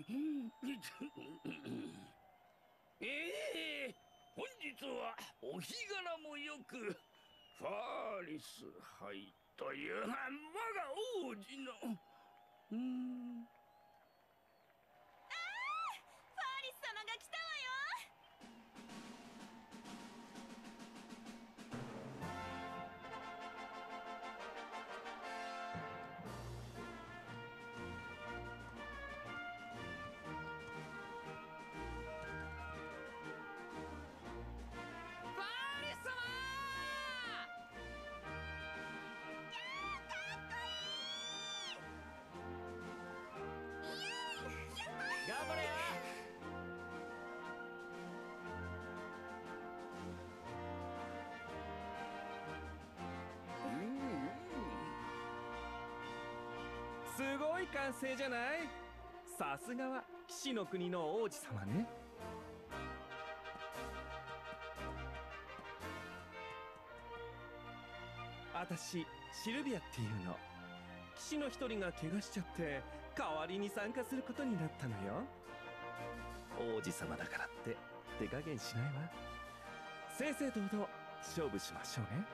ええ、本日はお日柄もよく、ファーリス杯という我が王子の。うーん。 ファーリス様が来たわよ。 ファーリス様かっこいい。イエーイ、やった。 頑張れよ。すごい歓声じゃない。さすがは騎士の国の王子様ね。あたしシルビアっていうの。騎士の一人が怪我しちゃって代わりに参加することになったのよ。王子様だからって手加減しないわ。正々堂々勝負しましょうね。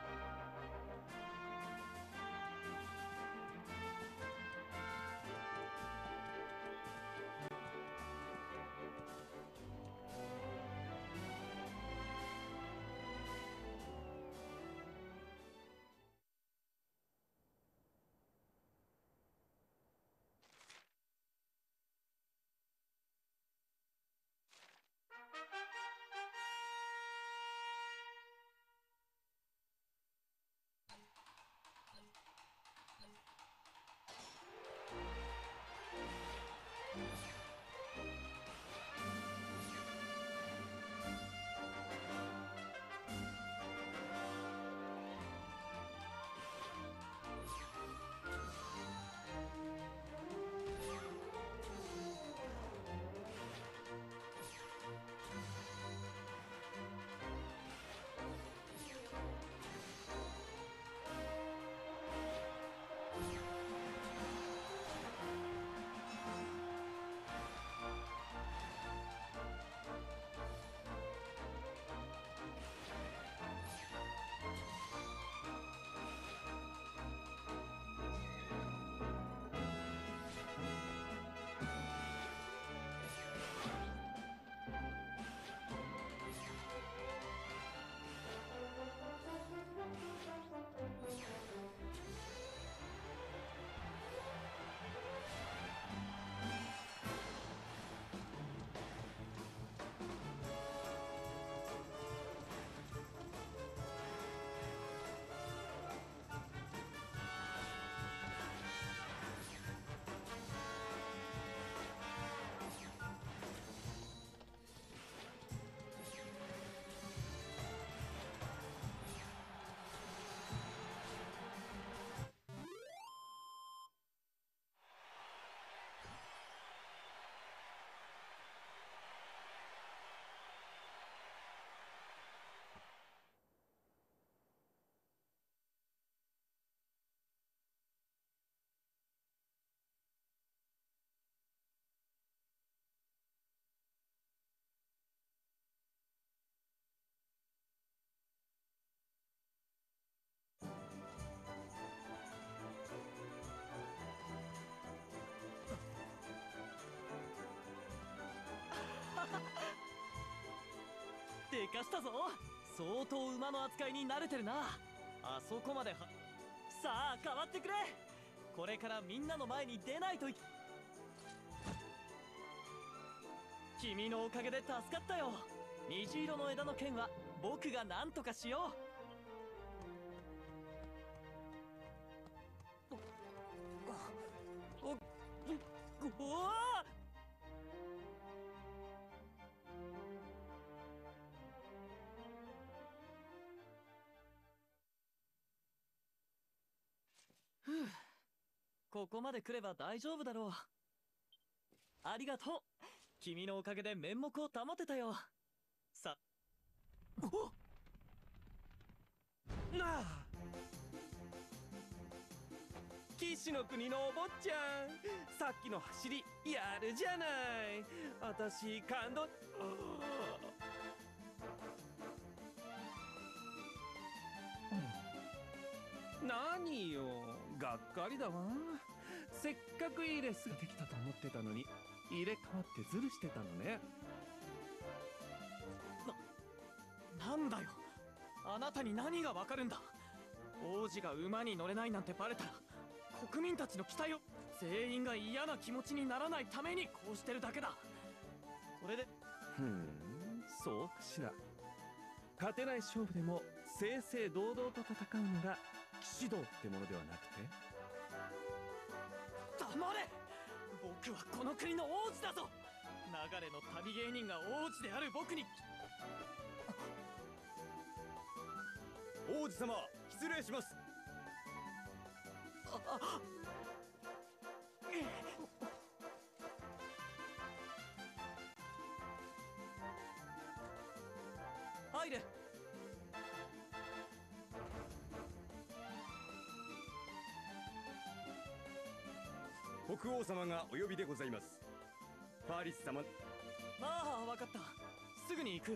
でかしたぞ。相当馬の扱いに慣れてるな。あそこまでは。さあ変わってくれ。これからみんなの前に出ないとい。君のおかげで助かったよ。虹色の枝の剣は僕が何とかしよう。おお。ふう、ここまで来れば大丈夫だろう。ありがとう。君のおかげで面目を保てたよ。さ。おっなあ、聞騎士の国のお坊ちゃん、さっきの走りやるじゃない。私感動。何よ、がっかりだわ。せっかくいいレースができたと思ってたのに入れ替わってズルしてたのね。 なんだよ、あなたに何がわかるんだ。王子が馬に乗れないなんてバレたら国民たちの期待を、全員が嫌な気持ちにならないためにこうしてるだけだ。これでそうかしら。勝てない勝負でも正々堂々と戦うのが騎士道ってものではなくて。 黙れ。僕はこの国の王子だぞ。流れの旅芸人が王子である僕に。 王子様、失礼します。 入れ。 国王様がお呼びでございます。ファーリス様。 ああ、分かった。すぐに行くよ。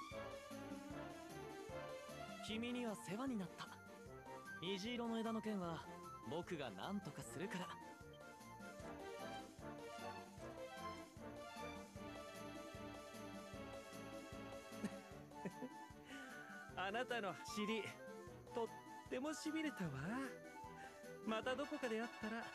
君には世話になった。虹色の枝の件は僕が何とかするから。 あなたの走りとってもしびれたわ。またどこかで会ったら。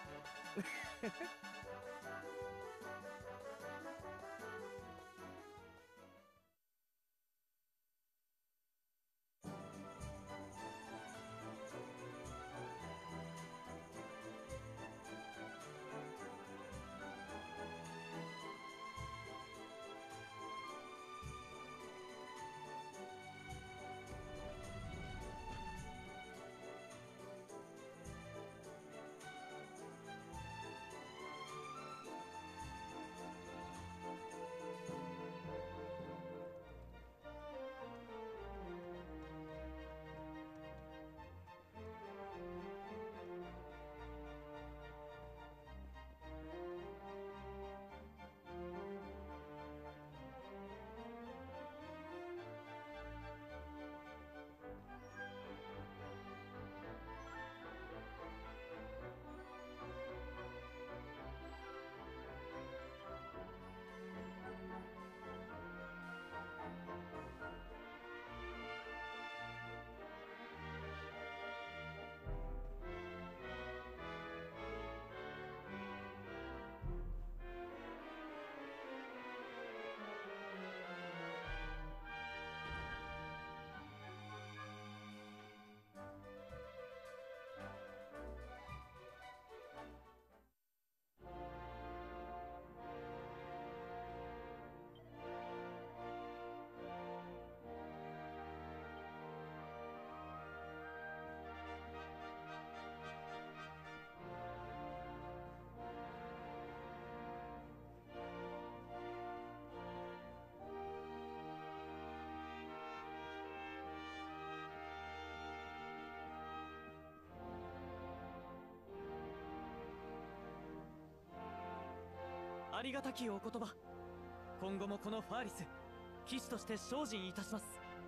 ありがたきお言葉。今後もこのファーリス、騎士として精進いたします。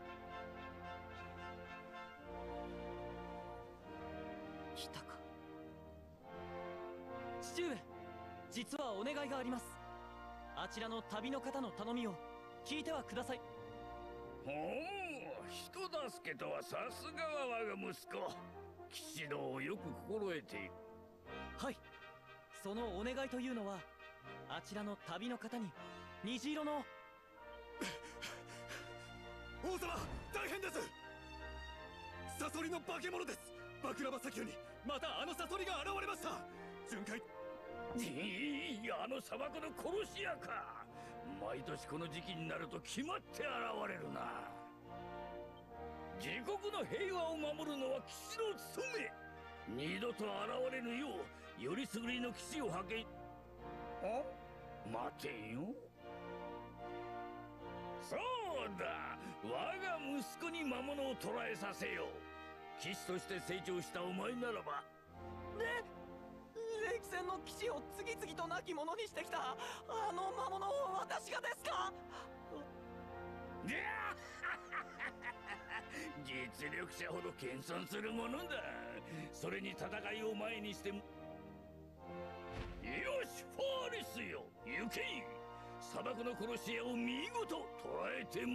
来たか。父上、実はお願いがあります。あちらの旅の方の頼みを聞いてはください。 おお、人助けとはさすがは我が息子。騎士道をよく心得ている。 はい、そのお願いというのは、あちらの旅の方に虹色の王様、大変です。サソリの化け物です。バクラバ砂丘にまたあのサソリが現れました。巡回。 あの砂漠の殺し屋か。毎年この時期になると決まって現れるな。自国の平和を守るのは騎士の務め。二度と現れぬようよりすぐりの騎士を派遣。待てよ。そうだ、我が息子に魔物を捕らえさせよう。騎士として成長したお前ならば歴戦の騎士を次々と亡き者にしてきたあの魔物を私がですか？ 実力者ほど謙遜するものだ。それに戦いを前にしても、よしファーリスよ、行け。砂漠の殺し屋を見事捕らえて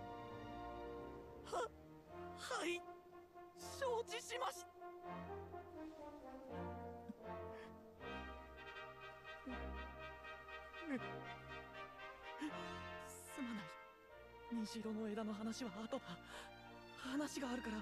はい、承知しました。すまない。虹色の枝の話は後だ。話があるから。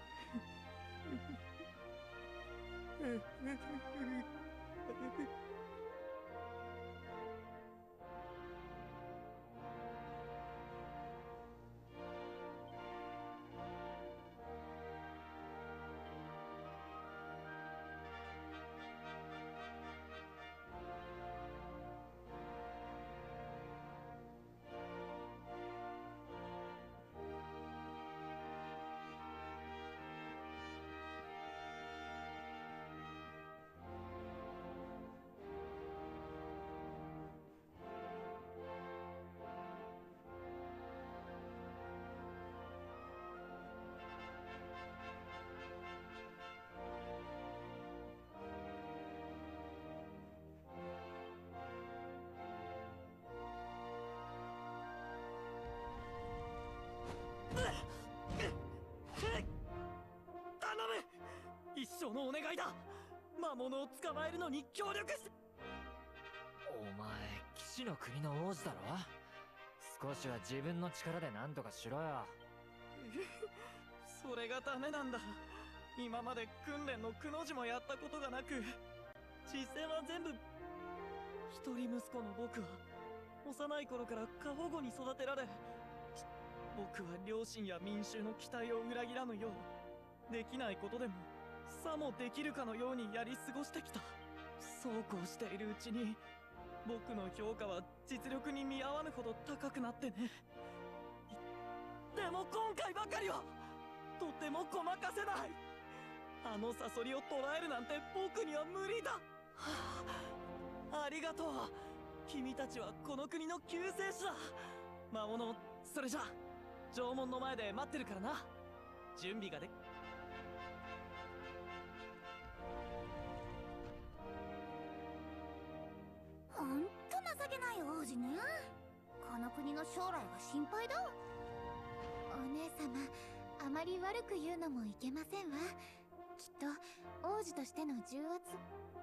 一生のお願いだ。魔物を捕まえるのに協力して。 お前騎士の国の王子だろ。少しは自分の力で何とかしろよ。 それがダメなんだ。今まで訓練のくの字もやったことがなく、実戦は全部。一人息子の僕は幼い頃から過保護に育てられ、僕は両親や民衆の期待を裏切らぬよう、できないことでもさもできるかのようにやり過ごしてきた。そうこうしているうちに僕の評価は実力に見合わぬほど高くなってね。でも今回ばかりはとてもごまかせない。あのサソリを捕らえるなんて僕には無理だ。ありがとう。君たちはこの国の救世主だ。魔物、それじゃ城門の前で待ってるからな。準備がでほんと情けない王子ね。この国の将来が心配だ。お姉様、あまり悪く言うのもいけませんわ。きっと王子としての重圧。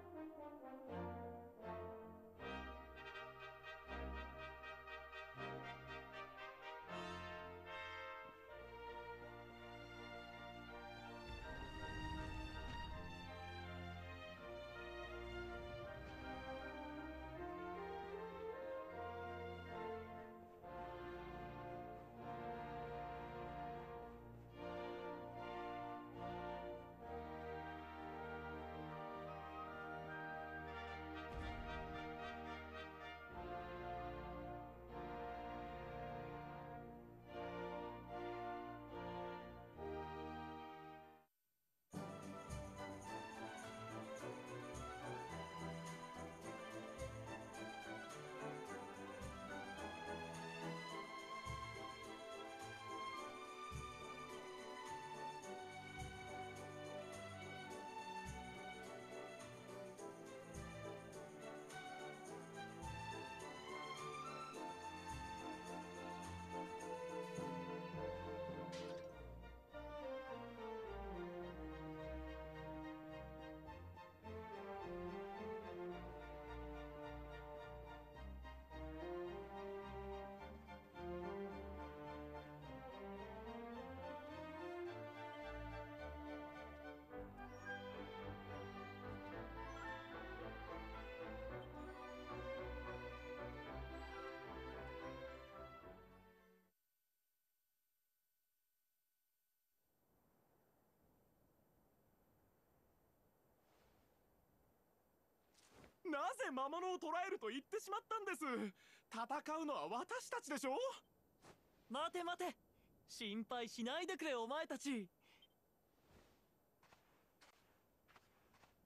なぜ魔物を捕らえると言ってしまったんです。戦うのは私たちでしょ。 待て待て、心配しないでくれお前たち。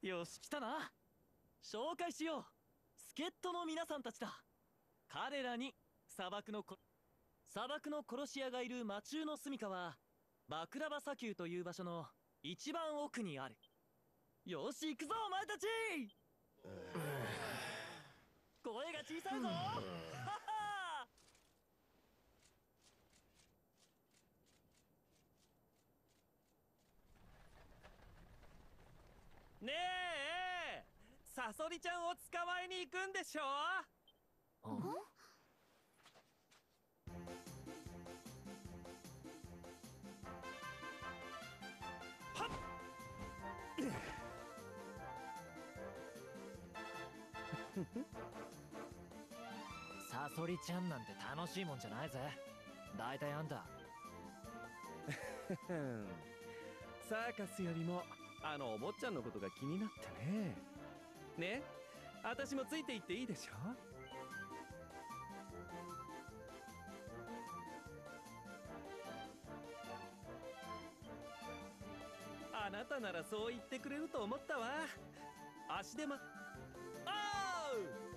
よし来たな。紹介しよう。助っ人の皆さんたちだ。彼らに砂漠の殺し屋がいる魔中の住処はバクラバ砂丘という場所の一番奥にある。よし行くぞお前たち。声が小さいぞ。はは。 ねえ、サソリちゃんを捕まえに行くんでしょ？ サソリちゃんなんて楽しいもんじゃないぜ。だいたいあんたサーカスよりもあのお坊ちゃんのことが気になってね。ね、私もついて行っていいでしょ？あなたならそう言ってくれると思ったわ。足手まおう